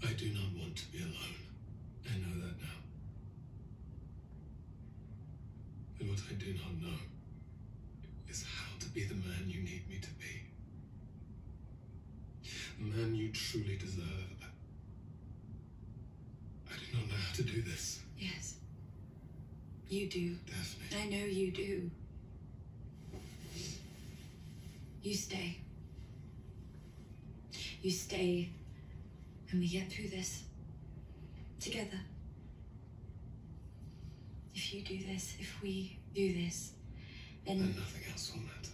I do not want to be alone. I know that now. And what I do not know is how to be the man you need me to be. The man you truly deserve. I do not know how to do this. Yes. You do. Daphne. I know you do. You stay. You stay, and we get through this together. If you do this, if we do this, then nothing else will matter.